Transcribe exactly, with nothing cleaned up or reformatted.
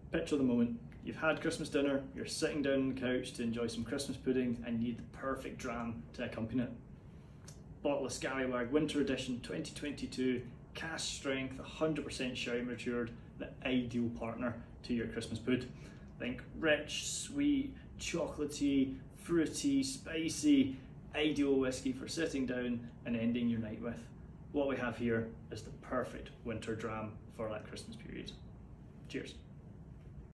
Picture the moment. You've had Christmas dinner, you're sitting down on the couch to enjoy some Christmas pudding and you need the perfect dram to accompany it. Bottle of Scallywag Winter Edition twenty twenty-two, cask strength, one hundred percent sherry matured, the ideal partner to your Christmas pud. Think rich, sweet, chocolatey, fruity, spicy, ideal whiskey for sitting down and ending your night with. What we have here is the perfect winter dram for that Christmas period. Cheers.